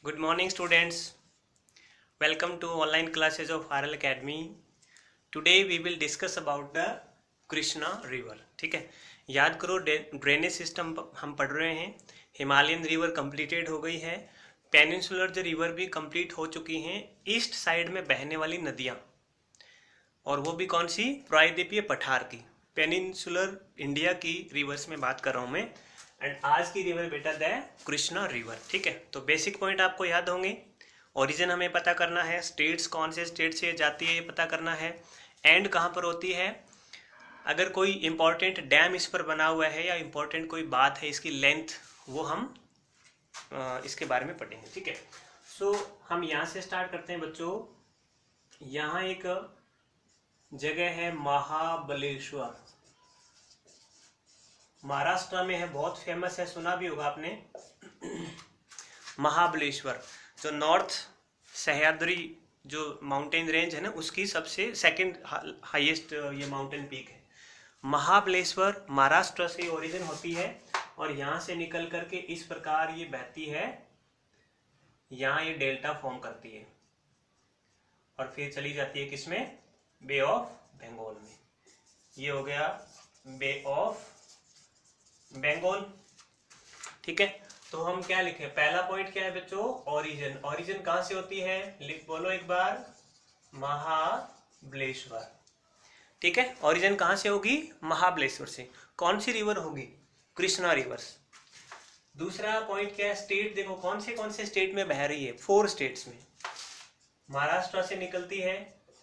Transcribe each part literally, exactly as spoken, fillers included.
Good morning, students. Welcome to online classes of R L Academy. Today we will discuss about the Krishna river. ठीक है, याद करो drainage system हम पढ़ रहे हैं. हिमालयन रिवर कंप्लीटेड हो गई है. पेनिनसुलर जो रिवर भी कंप्लीट हो चुकी हैं. ईस्ट साइड में बहने वाली नदियां, और वो भी कौन सी? प्रायद्वीपीय पठार की. पेनिनसुलर इंडिया की रिवर्स में बात कर रहा हूं मैं. एंड आज की रिवर बेटा द कृष्णा रिवर. ठीक है, तो बेसिक पॉइंट आपको याद होंगे. ओरिजिन हमें पता करना है, स्टेट्स कौन से स्टेट से जाती है ये पता करना है, एंड कहाँ पर होती है. अगर कोई इंपॉर्टेंट डैम इस पर बना हुआ है या इंपॉर्टेंट कोई बात है, इसकी लेंथ, वो हम आ, इसके बारे में पढ़ेंगे. ठीक है, सो so, हम यहाँ से स्टार्ट करते हैं बच्चों. यहाँ एक जगह है महाबलेश्वर, महाराष्ट्र में है, बहुत फेमस है, सुना भी होगा आपने. महाबलेश्वर जो नॉर्थ सह्याद्री जो माउंटेन रेंज है ना, उसकी सबसे सेकंड हाईएस्ट ये माउंटेन पीक है. महाबलेश्वर महाराष्ट्र से ओरिजिन होती है और यहाँ से निकल करके इस प्रकार ये बहती है. यहाँ ये डेल्टा फॉर्म करती है और फिर चली जाती है किसमें? बे ऑफ बंगाल में. ये हो गया बे ऑफ बंगाल. ठीक है, तो हम क्या लिखे? पहला पॉइंट क्या है बच्चों? ओरिजिन. ओरिजिन कहां से होती है? लिख बोलो एक बार, महाबलेश्वर. ठीक है, ओरिजिन कहां से होगी? महाबलेश्वर से. कौन सी रिवर होगी? कृष्णा रिवर. दूसरा पॉइंट क्या है? स्टेट देखो कौन से कौन से स्टेट में बह रही है. फोर स्टेट्स में. महाराष्ट्र से निकलती है,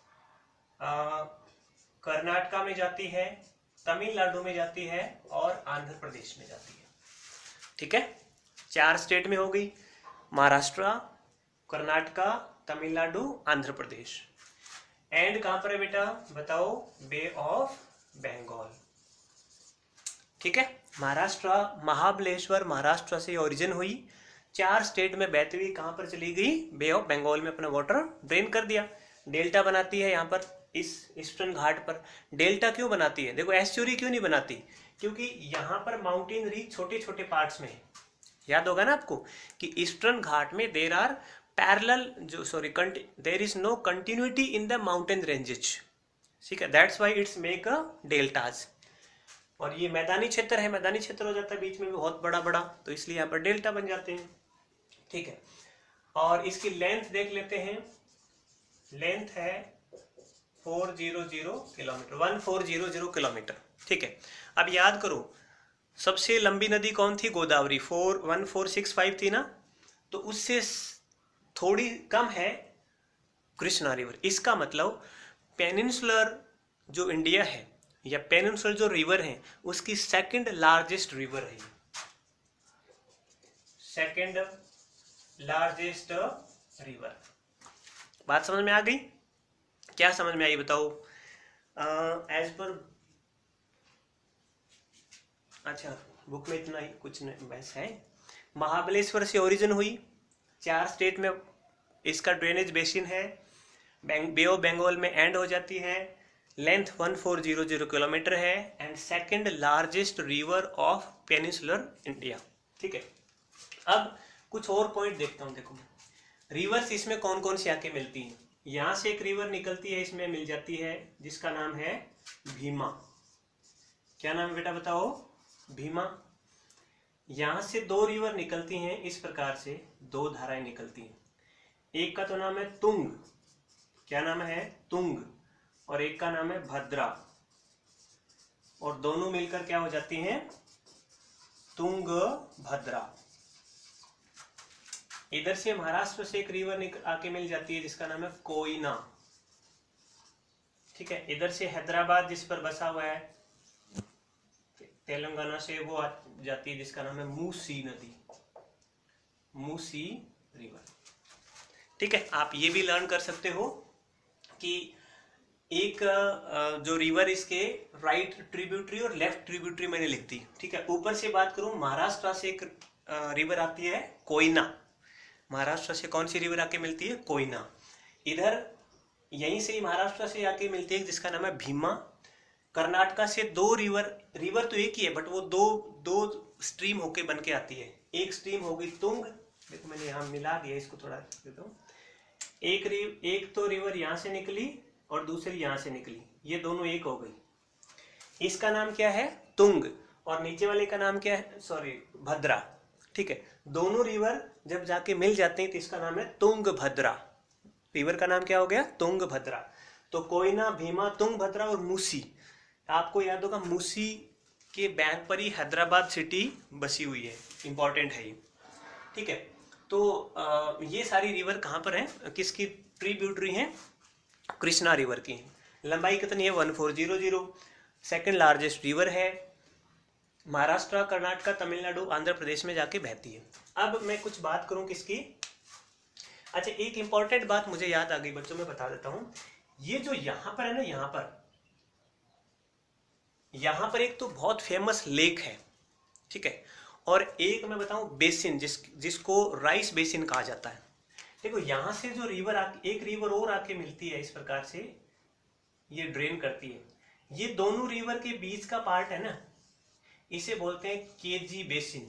कर्नाटका में जाती है, तमिलनाडु में जाती है और आंध्र प्रदेश में जाती है. ठीक है, चार स्टेट में हो गई. महाराष्ट्र, कर्नाटका, तमिलनाडु, आंध्र प्रदेश. एंड कहां पर है बेटा? बताओ. Bay of Bengal. ठीक है, महाराष्ट्र, महाबलेश्वर महाराष्ट्र से ओरिजिन हुई, चार स्टेट में बहती हुई कहां पर चली गई? बे ऑफ बंगाल में अपना वाटर ड्रेन कर दिया. डेल्टा बनाती है यहाँ पर इस ईस्टर्न घाट पर. डेल्टा क्यों बनाती है? देखो, एस्चुरी क्यों नहीं बनाती? क्योंकि यहाँ पर माउंटेन रीच छोटे छोटे पार्ट्स में है. याद होगा ना आपको कि ईस्टर्न घाट में देर आर पैरेलल जो sorry there is no continuity in the mountain ranges. ठीक है, that's why it's make a deltas. और ये मैदानी क्षेत्र है, मैदानी क्षेत्र हो जाता है बीच में भी बहुत बड़ा बड़ा, तो इसलिए यहाँ पर डेल्टा बन जाते हैं. ठीक है, और इसकी लेंथ देख लेते हैं. लेंथ है four zero zero kilometre, one four zero zero kilometre. ठीक है, अब याद करो सबसे लंबी नदी कौन थी? Godavari. Four one four six five थी ना, तो उससे थोड़ी कम है कृष्णा रिवर. इसका मतलब पेनिनसुलर जो इंडिया है या पेनिनसुलर जो रिवर है उसकी सेकंड लार्जेस्ट रिवर है. Second largest river. बात समझ में आ गई? क्या समझ में आई बताओ? एज पर अच्छा, बुक में इतना ही कुछ बस है. महाबलेश्वर से ओरिजिन हुई, चार स्टेट में इसका ड्रेनेज बेसिन है, बे ऑफ बंगाल में एंड हो जाती है. Length one four zero zero kilometre है and second largest river of peninsular India. ठीक है, अब कुछ और पॉइंट देखता हूं. देखो, रिवर्स इसमें कौन कौन सी आके मिलती हैं. यहां से एक रिवर निकलती है, इसमें मिल जाती है, जिसका नाम है भीमा. क्या नाम है बेटा बताओ? भीमा. यहां से दो रिवर निकलती हैं, इस प्रकार से दो धाराएं निकलती हैं. एक का तो नाम है तुंग. क्या नाम है? तुंग. और एक का नाम है भद्रा. और दोनों मिलकर क्या हो जाती हैं? तुंग भद्रा. इधर से महाराष्ट्र से एक रिवर आके मिल जाती है जिसका नाम है कोयना. ठीक है, इधर से हैदराबाद जिस पर बसा हुआ है तेलंगाना से, वो आ जाती है जिसका नाम है मूसी नदी, मूसी रिवर. ठीक है, आप ये भी लर्न कर सकते हो कि एक जो रिवर इसके राइट ट्रिब्यूटरी और लेफ्ट ट्रिब्यूटरी मैंने लिख दी. ठीक है, ऊपर से बात करूं, महाराष्ट्र से एक रिवर आती है कोयना. महाराष्ट्र से कौन सी रिवर आके मिलती है? कोयना. इधर यहीं से ही महाराष्ट्र से आके मिलती है जिसका नाम है भीमा. कर्नाटका से दो रिवर, रिवर तो एक ही है बट वो दो दो स्ट्रीम होके बन के आती है. एक स्ट्रीम होगी तुंग, देखो मैंने यहाँ मिला दिया, इसको थोड़ा देता हूँ। एक रिव एक तो रिवर यहाँ से निकली और दूसरी यहाँ से निकली, ये दोनों एक हो गई। इसका नाम क्या है? तुंग। और नीचे वाले का नाम क्या है? सॉरी, भद्रा। ठीक है, दोनों रिवर जब जाके मिल जाते हैं तो इसका नाम है तुंग भद्रा। रिवर का नाम क्या हो गया? तुंग भद्रा। तो कोयना, भीमा, तुंग भद्रा और मूसी। आपको याद होगा मूसी के बैंक पर ही हैदराबाद सिटी बसी हुई है, इंपॉर्टेंट है ये। ठीक है, तो आ, ये सारी रिवर कहाँ पर हैं? किसकी ट्रिब्यूटरी हैं? कृष्णा रिवर की हैं। लंबाई कितनी है? One four zero zero. Second largest river है, महाराष्ट्र, कर्नाटक, तमिलनाडु, आंध्र प्रदेश में जाके बहती है। अब मैं कुछ बात करूं किसकी। अच्छा, एक इंपॉर्टेंट बात मुझे याद आ गई बच्चों, में बता देता हूं। ये जो यहां पर है ना, यहां पर यहां पर एक तो बहुत फेमस लेक है, ठीक है, और एक मैं बताऊं बेसिन, जिस जिसको राइस बेसिन कहा जाता है। देखो यहां से जो रिवर आ, एक रिवर और आके मिलती है, इस प्रकार से ये ड्रेन करती है। ये दोनों रिवर के बीच का पार्ट है ना, इसे बोलते हैं केजी बेसिन।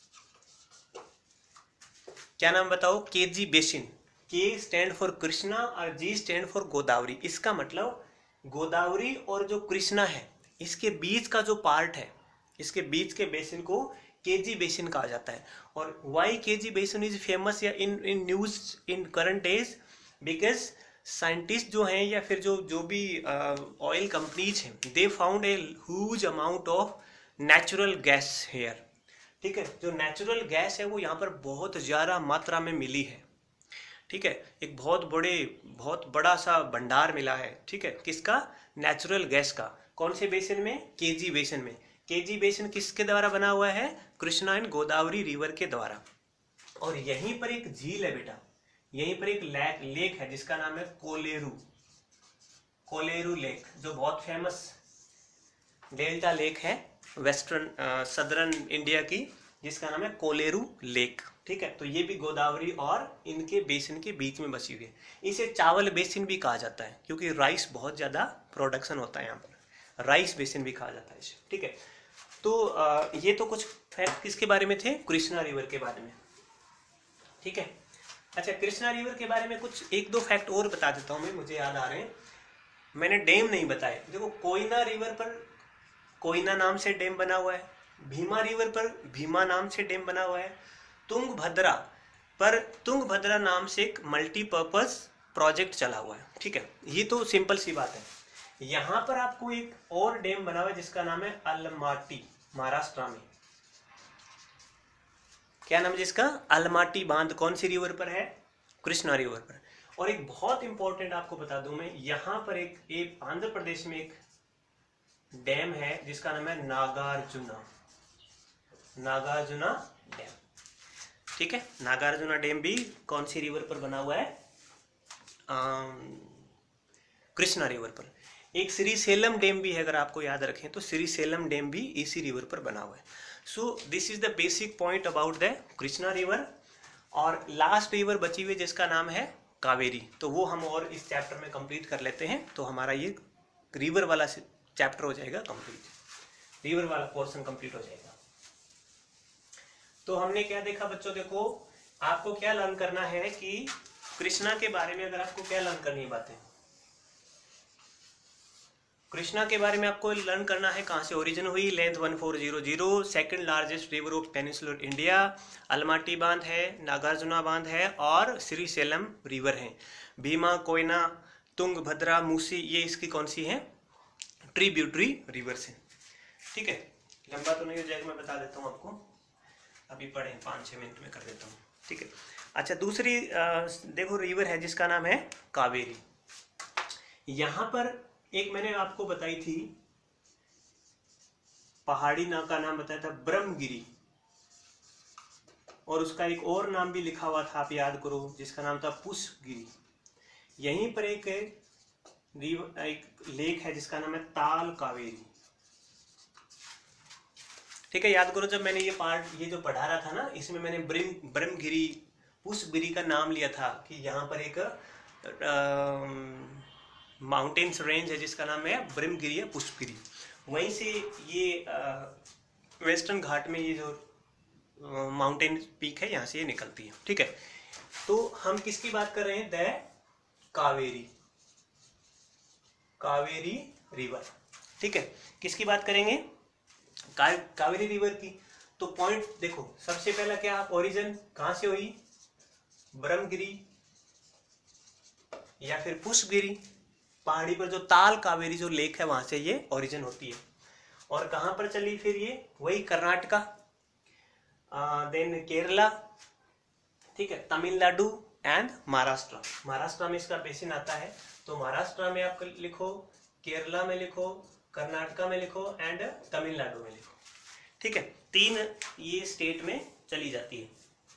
क्या नाम बताओ? KG basin. K stand for Krishna और जी स्टैंड फॉर गोदावरी। इसका मतलब गोदावरी और जो कृष्णा है, इसके बीच का जो पार्ट है, इसके बीच के बेसिन को केजी बेसिन कहा जाता है। और why KG basin is famous या in in news in current days, because scientist जो हैं या फिर जो जो भी ऑयल कंपनीज हैं, they found a huge amount of natural gas here. ठीक है, जो नेचुरल गैस है वो यहाँ पर बहुत ज़्यादा मात्रा में मिली है। ठीक है, एक बहुत बड़े बहुत बड़ा सा भंडार मिला है। ठीक है, किसका? नेचुरल गैस का। कौन से बेसिन में? केजी बेसिन में। केजी बेसिन किसके द्वारा बना हुआ है? कृष्णा एंड गोदावरी रिवर के द्वारा। और यहीं पर एक झील है बेटा, यहीं पर एक लेक लेक है जिसका नाम है कोलेरू। कोलेरू लेक, जो बहुत फेमस डेल्टा लेक है वेस्टर्न सदर्न इंडिया की, जिसका नाम है कोलेरू लेक। ठीक है, तो ये भी गोदावरी और इनके बेसिन के बीच में बसी हुई है। इसे चावल बेसिन भी कहा जाता है, क्योंकि राइस बहुत ज्यादा प्रोडक्शन होता है यहाँ पर, राइस बेसिन भी कहा जाता है इसे। ठीक है, तो आ, ये तो कुछ फैक्ट किसके बारे में थे? कृष्णा रिवर के बारे में। ठीक है, अच्छा, कृष्णा रिवर के बारे में कुछ एक दो फैक्ट और बता देता हूँ मैं, मुझे याद आ रहे हैं। मैंने डैम नहीं बताए। देखो कोयना रिवर पर कोयना नाम से डैम बना हुआ है, भीमा रिवर पर भीमा नाम से डैम बना हुआ है, तुंगभद्रा पर तुंगभद्रा नाम से एक मल्टीपर्पज प्रोजेक्ट चला हुआ है। ठीक है, ये तो सिंपल सी बात है। यहां पर आपको एक और डैम बना हुआ है जिसका नाम है अलमाटी, महाराष्ट्र में। क्या नाम है जिसका? अलमाटी बांध। कौन सी रिवर पर है? कृष्णा रिवर पर। और एक बहुत इंपॉर्टेंट आपको बता दूं मैं, यहां पर एक, एक आंध्र प्रदेश में एक डैम है जिसका नाम है नागार्जुना, नागार्जुना डैम। ठीक है, नागार्जुना डैम भी कौन सी रिवर पर बना हुआ है? कृष्णा रिवर पर। एक श्रीसेलम डैम भी है, अगर आपको याद रखें तो श्रीसेलम डैम भी इसी रिवर पर बना हुआ है। So this is the basic point about the Krishna river. और लास्ट रिवर बची हुई जिसका नाम है कावेरी, तो वो हम और इस चैप्टर में कंप्लीट कर लेते हैं, तो हमारा ये रिवर वाला चैप्टर हो जाएगा कंप्लीट, रिवर वाला पोर्शन कंप्लीट हो जाएगा। तो हमने क्या देखा बच्चों? देखो आपको क्या लर्न करना है कि कृष्णा के बारे में, अगर आपको क्या लर्न करनी है बातें, कृष्णा के बारे में आपको लर्न करना है कहाँ से ओरिजिन हुई, length one four zero zero, second largest river of peninsular India, Almatti बांध है, नागार्जुना बांध है और श्रीसेलम रिवर है। भीमा, कोयना, तुंगभद्रा, मूसी, ये इसकी कौन सी है? ट्रिब्यूटरी रिवर से। ठीक है, लंबा तो नहीं हो जाएगा, मैं बता देता हूँ आपको, अभी पढ़े पाँच छः मिनट में कर देता हूँ। ठीक है, अच्छा, दूसरी आ, देखो रिवर है जिसका नाम है कावेरी। यहाँ पर एक मैंने आपको बताई थी पहाड़ी नाम का नाम बताया था ब्रह्मगिरी, और उसका एक और नाम भी लिखा हुआ था, आप याद करो, जिसका नाम था पुष्पगिरी। यहीं पर एक एक लेक है जिसका नाम है ताल कावेरी। ठीक है, याद करो, जब मैंने ये पार्ट ये जो पढ़ा रहा था ना, इसमें मैंने ब्रह्म ब्रह्मगिरी पुष्पगिरी का नाम लिया था कि यहाँ पर एक माउंटेन्स रेंज है जिसका नाम है ब्रह्मगिरी या पुष्पगिरी। वहीं से ये आ, वेस्टर्न घाट में ये जो माउंटेन पीक है, यहाँ से ये निकलती है। ठीक है, तो हम किसकी बात कर रहे हैं? The Kaveri, Kaveri river. ठीक है, किसकी बात करेंगे? का, कावेरी रिवर की। तो पॉइंट देखो, सबसे पहला क्या, ओरिजिन कहां से हुई? ब्रह्मगिरी या फिर पुष्पगिरी पहाड़ी पर जो ताल कावेरी जो लेक है वहां से ये ओरिजिन होती है। और कहां पर चली फिर ये? वही कर्नाटका, देन केरला, ठीक है, तमिलनाडु एंड महाराष्ट्र। महाराष्ट्र में इसका बेसिन आता है, तो महाराष्ट्र में आप लिखो, केरला में लिखो, कर्नाटका में लिखो एंड तमिलनाडु में लिखो। ठीक है, तीन ये स्टेट में चली जाती है।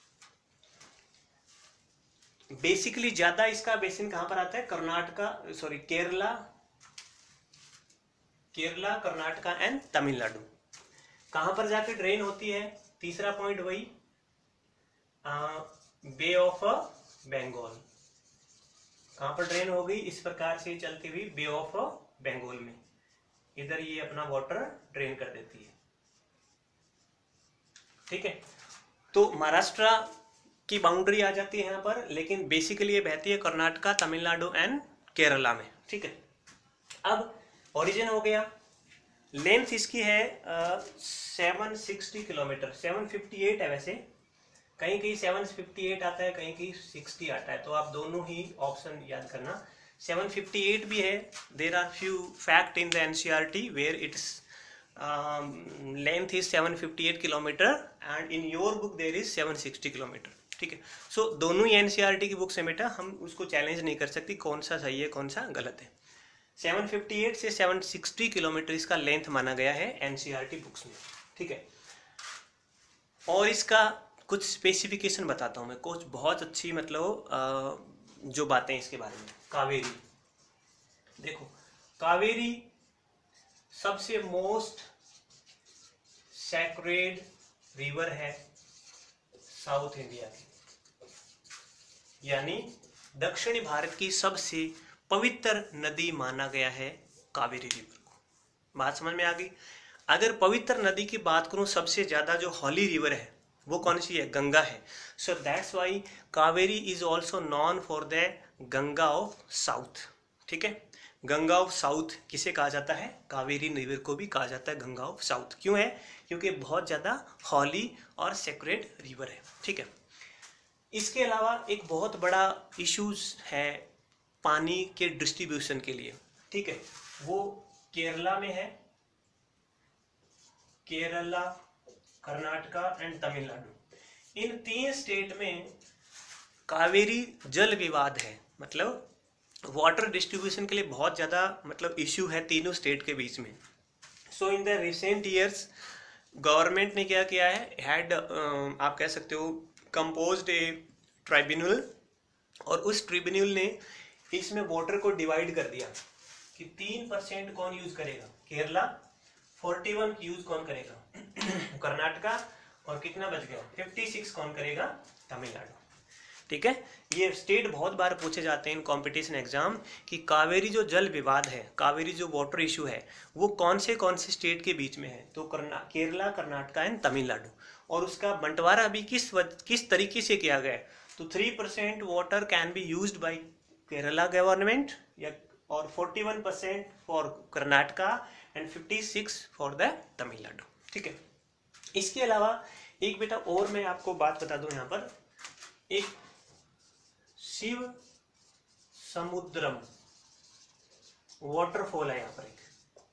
बेसिकली ज्यादा इसका बेसिन कहां पर आता है? Karnataka, sorry Kerala, Kerala, Karnataka and Tamil Nadu. कहां पर जाके ड्रेन होती है? तीसरा पॉइंट वही बे ऑफ बंगाल। कहां पर ड्रेन हो गई? इस प्रकार से चलती हुई बे ऑफ बंगाल में, इधर ये अपना वाटर ड्रेन कर देती है। ठीक है, तो महाराष्ट्र की बाउंड्री आ जाती है यहाँ पर, लेकिन बेसिकली ये बहती है कर्नाटका, तमिलनाडु एंड केरला में। ठीक है, अब ओरिजिन हो गया। लेंथ इसकी है seven sixty kilometre, seven fifty eight है वैसे, कहीं कहीं सेवन फिफ्टी एट आता है, कहीं कहीं सिक्सटी आता है, तो आप दोनों ही ऑप्शन याद करना। सेवन फिफ्टी एट भी है। There are few fact in the NCERT where its length is seven fifty eight kilometre and in your book there is seven sixty kilometre. ठीक है, सो so, दोनों ही एनसीईआरटी की बुक्स है बेटा, हम उसको चैलेंज नहीं कर सकती कौन सा सही है कौन सा गलत है। सेवन फिफ्टी एट से सेवन सिक्सटी किलोमीटर इसका लेंथ माना गया है एनसीईआरटी बुक्स में। ठीक है, और इसका कुछ स्पेसिफिकेशन बताता हूं मैं, कुछ बहुत अच्छी मतलब जो बातें इसके बारे में। कावेरी, देखो कावेरी सबसे मोस्ट सैक्रेड रिवर है साउथ इंडिया की, यानी दक्षिणी भारत की सबसे पवित्र नदी माना गया है कावेरी रिवर को। बात समझ में आ गई? अगर पवित्र नदी की बात करूं, सबसे ज्यादा जो हॉली रिवर है वो कौन सी है? गंगा है। So that's why Kaveri is also known for the Ganga of south. ठीक है, गंगा ऑफ साउथ किसे कहा जाता है? कावेरी रिवर को भी कहा जाता है गंगा ऑफ साउथ। क्यों है? क्योंकि बहुत ज्यादा हॉली और सेक्रेड रिवर है। ठीक है, इसके अलावा एक बहुत बड़ा इश्यूज है पानी के डिस्ट्रीब्यूशन के लिए। ठीक है, वो केरला में है, केरला, कर्नाटका एंड तमिलनाडु। इन तीन स्टेट में कावेरी जल विवाद है, मतलब वाटर डिस्ट्रीब्यूशन के लिए बहुत ज्यादा मतलब इश्यू है तीनों स्टेट के बीच में। So in the recent years government ने क्या किया है, हैड uh, आप कह सकते हो कंपोज्ड ए ट्राइब्यूनल, और उस ट्रिब्यूनल ने इसमें वाटर को डिवाइड कर दिया कि तीन परसेंट कौन यूज करेगा? केरला, फोर्टी वन यूज कौन करेगा? कर्नाटका, और कितना बच गया? फिफ्टी सिक्स कौन करेगा? तमिलनाडु। ठीक है, ये स्टेट बहुत बार पूछे जाते हैं इन कंपटीशन एग्जाम कि कावेरी जो जल विवाद है, कावेरी जो वाटर इशू है, वो कौन से कौन से स्टेट के बीच में है? तो कर्ना केरला, कर्नाटका एंड तमिलनाडु। और उसका बंटवारा भी किस किस तरीके से किया गया है? तो three percent water can be used by Kerala government, या और forty one percent for Karnataka and fifty six for the Tamil Nadu. ठीक है, इसके अलावा एक बेटा और मैं आपको बात बता दूं, यहाँ पर एक शिव समुद्रम वाटरफॉल है यहाँ पर एक।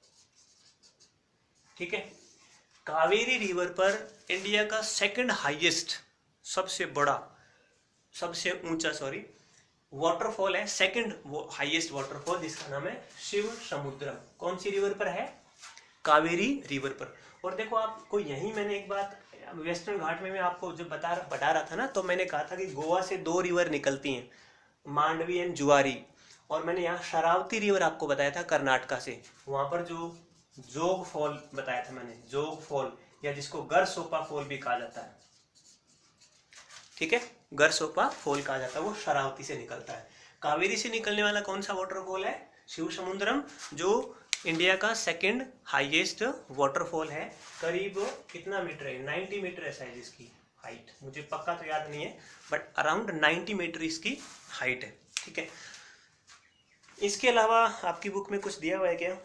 ठीक है, कावेरी रिवर पर इंडिया का सेकंड हाईएस्ट, सबसे बड़ा, सबसे ऊंचा सॉरी वाटरफॉल है, सेकंड वो हाईएस्ट वाटरफॉल, जिसका नाम है शिव समुद्रम। कौन सी रिवर पर है? कावेरी रिवर पर। और देखो आपको यही मैंने एक बात वेस्टर्न घाट में मैं आपको जो बता बता रहा था ना, तो मैंने कहा था कि गोवा से दो रिवर निकलती हैं, मांडवी एंड जुआरी, और मैंने यहाँ शरावती रिवर आपको बताया था कर्नाटका से। वहां पर जो जोग फॉल बताया था मैंने, जोग फॉल, या जिसको गरसोपा फॉल भी कहा जाता है। ठीक है, गरसोपा फॉल कहा जाता है, वो शरावती से निकलता है। कावेरी से निकलने वाला कौन सा वाटरफॉल है? शिव समुद्रम, जो इंडिया का सेकंड हाईएस्ट वाटरफॉल है। करीब कितना मीटर है? नाइन्टी मीटर है साइज इसकी, हाइट, मुझे पक्का तो याद नहीं है बट अराउंड नाइन्टी मीटर इसकी हाइट है। ठीक है, इसके अलावा आपकी बुक में कुछ दिया हुआ है क्या?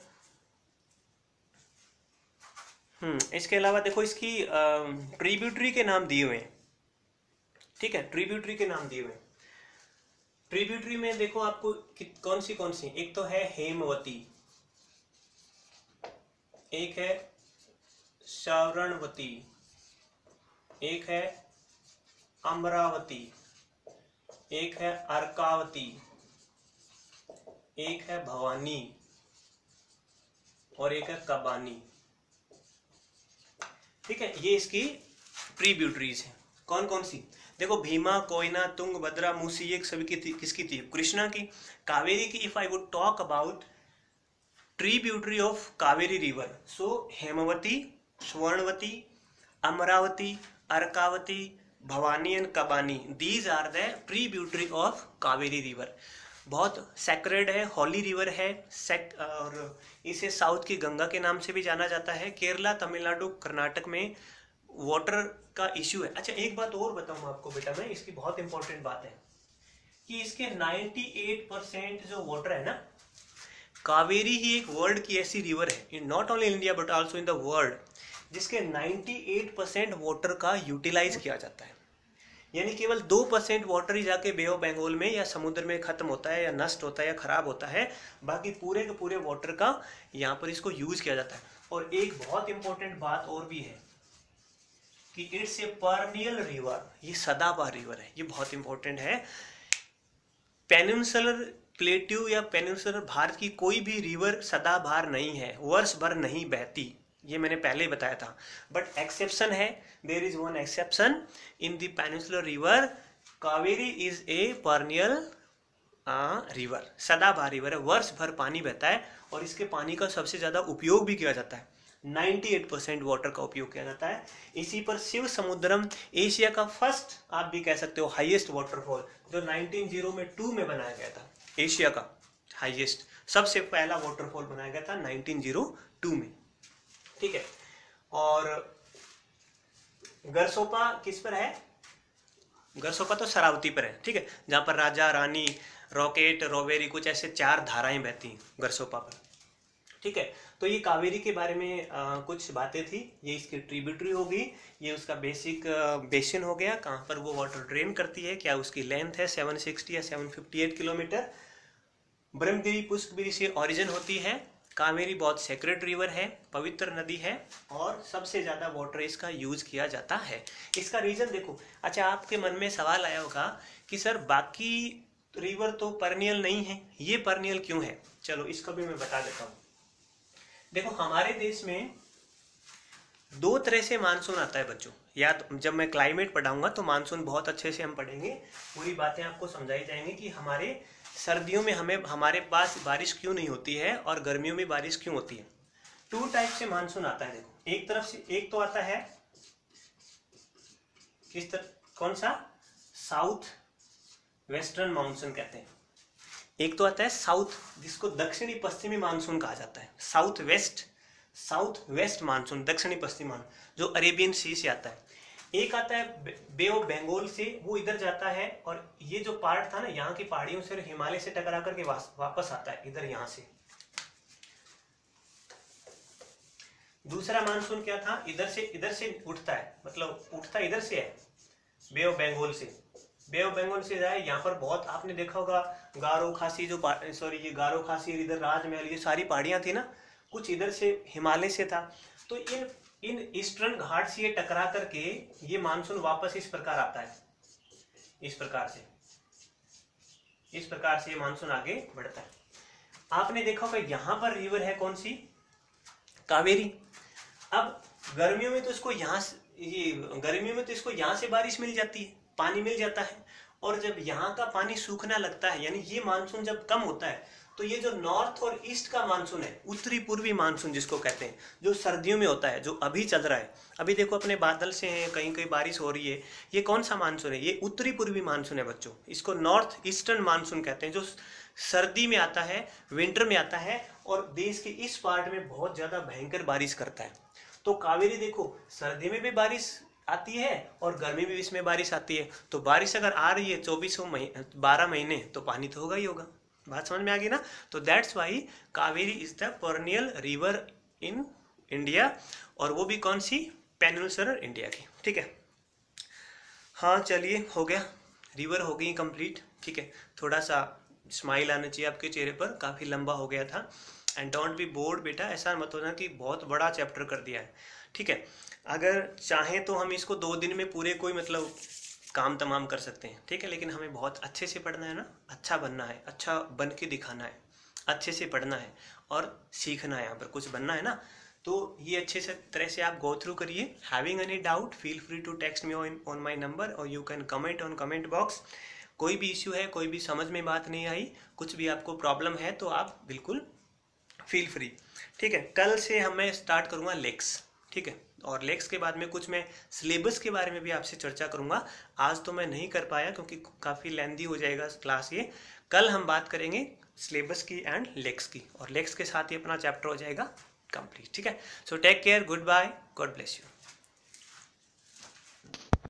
हम्म इसके अलावा देखो इसकी ट्रिब्यूटरी के नाम दिए हुए हैं। ठीक है, ट्रिब्यूटरी के नाम दिए हुए हैं। ट्रिब्यूटरी में देखो आपको कौन सी कौन सी, एक तो है हेमवती, एक है श्रवणवती, एक है अमरावती, एक है अर्कावती, एक है भवानी और एक है कबानी। ठीक है, ये इसकी ट्रिब्यूटरीज है। कौन कौन सी? देखो भीमा, कोयना, तुंग, भद्रा, मूसी, ये सभी की थी, किसकी थी? कृष्णा की। कावेरी की, if I would talk about tributary of Kaveri river, so Hemavati, Swarnavati, Amaravati, Arkavati, Bhavani and Kabini, these are the tributary of Kaveri river. बहुत सेक्रेड है, हॉली रिवर है, सेक और इसे साउथ की गंगा के नाम से भी जाना जाता है। केरला, तमिलनाडु, कर्नाटक में वाटर का इश्यू है। अच्छा एक बात और बताऊं आपको बेटा मैं, इसकी बहुत इंपॉर्टेंट बात है कि इसके अट्ठानवे परसेंट जो वाटर है ना, कावेरी ही एक वर्ल्ड की ऐसी रिवर है, in not only India but also in the world, जिसके अट्ठानवे परसेंट वाटर का यूटिलाइज किया जाता है। यानी केवल दो परसेंट वाटर ही जाके बे ऑफ बंगाल में या समुद्र में खत्म होता है या नष्ट होता है या खराब होता है, बाकी पूरे के पूरे वाटर का यहाँ पर इसको यूज किया जाता है। और एक बहुत इंपॉर्टेंट बात और भी है कि इट्स ए परनियल रिवर, ये सदाबहार रिवर है, ये बहुत इंपॉर्टेंट है। पेनिनसुलर प्लेट्यू या पेनिनसुलर भारत की कोई भी रिवर सदाबहार नहीं है, वर्ष भर नहीं बहती, ये मैंने पहले ही बताया था। बट एक्सेप्शन है, there is one exception in the peninsular river, Kaveri is a perennial river, सदाबहार रिवर है, वर्ष भर पानी बहता है और इसके पानी का सबसे ज्यादा उपयोग भी किया जाता है। अट्ठानवे परसेंट वाटर का उपयोग किया जाता है। इसी पर शिव समुद्रम, एशिया का फर्स्ट आप भी कह सकते हो हाईएस्ट वाटरफॉल, जो नाइनटीन ओ में टू में बनाया गया था, एशिया का हाईएस्ट सबसे पहला वाटरफॉल बनाया गया था नाइनटीन ओ टू में। ठीक है, और गरसोपा किस पर है? गरसोपा तो शरावती पर है। ठीक है, जहां पर राजा, रानी, रॉकेट, रोवेरी, कुछ ऐसे चार धाराएं बहती हैं गरसोपा पर। ठीक है, तो ये कावेरी के बारे में आ, कुछ बातें थी। ये इसकी ट्रिब्यूटरी होगी, ये उसका बेसिक बेसिन हो गया, कहाँ पर वो वाटर ड्रेन करती है, क्या उसकी लेंथ है सात सौ साठ या सात सौ अट्ठावन किलोमीटर। ब्रह्मगिरी, पुष्पगिरी से ओरिजिन होती है। कावेरी बहुत सेक्रेड रिवर है, पवित्र नदी है और सबसे ज्यादा वाटर इसका यूज किया जाता है। इसका रीजन देखो, अच्छा आपके मन में सवाल आया होगा कि सर बाकी रिवर तो परनियल नहीं है, ये परनियल क्यों है? चलो इसको भी मैं बता देता हूँ। देखो हमारे देश में दो तरह से मानसून आता है बच्चों, या तो जब मैं क्लाइमेट पढ़ाऊंगा तो मानसून बहुत अच्छे से हम पढ़ेंगे, पूरी बातें आपको समझाई जाएंगी कि हमारे सर्दियों में हमें हमारे पास बारिश क्यों नहीं होती है और गर्मियों में बारिश क्यों होती है। टू टाइप से मानसून आता है। देखो एक तरफ से, एक तो आता है किस तरह, कौन सा? साउथ वेस्टर्न मानसून कहते हैं। एक तो आता है साउथ, जिसको दक्षिणी पश्चिमी मानसून कहा जाता है, south west, south west monsoon, दक्षिणी पश्चिमी मानसून, जो अरेबियन सी से आता है। एक आता है बे ऑफ बंगाल से, वो इधर जाता है और ये जो पार्ट था ना यहाँ की पहाड़ियों से, हिमालय से टकरा करके वापस आता है इधर यहाँ से। दूसरा मानसून क्या था? इधर से, इधर से उठता है, मतलब उठता इधर से है, बे ऑफ बंगाल से, बे ऑफ बंगाल से जाए यहाँ पर बहुत आपने देखा होगा गारो खासी, जो सॉरी ये गारो खासी, इधर राजमहल, ये सारी पहाड़ियां थी ना, कुछ इधर से हिमालय से था। तो इन इन ईस्टर्न घाट से ये टकरा करके ये मानसून वापस इस प्रकार आता है, इस प्रकार से, इस प्रकार से ये मानसून आगे बढ़ता है। आपने देखा होगा यहाँ पर रिवर है कौन सी? कावेरी। अब गर्मियों में तो इसको यहाँ से, ये गर्मियों में तो इसको यहाँ से बारिश मिल जाती है, पानी मिल जाता है, और जब यहाँ का पानी सूखना लगता है, यानी ये मानसून जब कम होता है, तो ये जो नॉर्थ और ईस्ट का मानसून है, उत्तरी पूर्वी मानसून जिसको कहते हैं, जो सर्दियों में होता है, जो अभी चल रहा है, अभी देखो अपने बादल से हैं, कहीं कहीं बारिश हो रही है, ये कौन सा मानसून है? ये उत्तरी पूर्वी मानसून है बच्चों, इसको नॉर्थ ईस्टर्न मानसून कहते हैं, जो सर्दी में आता है, विंटर में आता है और देश के इस पार्ट में बहुत ज्यादा भयंकर बारिश करता है। तो कावेरी देखो सर्दी में भी बारिश आती है और गर्मी में भी इसमें बारिश आती है। तो बारिश अगर आ रही है चौबीसों महीने बारह महीने तो पानी तो होगा ही होगा। बात समझ में आ गई ना। तो that's why Kaveri is the perennial river in India, और वो भी कौन सी, पेनिनसुलर इंडिया की। ठीक है, हाँ चलिए हो गया, रिवर हो गई कंप्लीट। ठीक है, थोड़ा सा स्माइल आना चाहिए आपके चेहरे पर, काफ़ी लंबा हो गया था। एंड डोंट बी बोर्ड बेटा, ऐसा मत होना कि बहुत बड़ा चैप्टर कर दिया है। ठीक है, अगर चाहें तो हम इसको दो दिन में पूरे कोई मतलब काम तमाम कर सकते हैं। ठीक है, लेकिन हमें बहुत अच्छे से पढ़ना है ना, अच्छा बनना है, अच्छा बन के दिखाना है, अच्छे से पढ़ना है और सीखना है, यहाँ पर कुछ बनना है ना। तो ये अच्छे से तरह से आप गो थ्रू करिए। Having any doubt feel free to text me on my number और you can comment on comment box. कोई भी इश्यू है, कोई भी समझ में बात नहीं आई, कुछ भी आपको प्रॉब्लम है तो आप बिल्कुल फील फ्री। ठीक है, कल से हम मैं स्टार्ट करूँगा लेक्स। ठीक है, और लेक्स के बाद में कुछ मैं सिलेबस के बारे में भी आपसे चर्चा करूँगा। आज तो मैं नहीं कर पाया क्योंकि काफ़ी लेंदी हो जाएगा क्लास ये। कल हम बात करेंगे सिलेबस की एंड लेक्स की, और लेक्स के साथ ही अपना चैप्टर हो जाएगा कंप्लीट। ठीक है, so take care, goodbye, God bless you.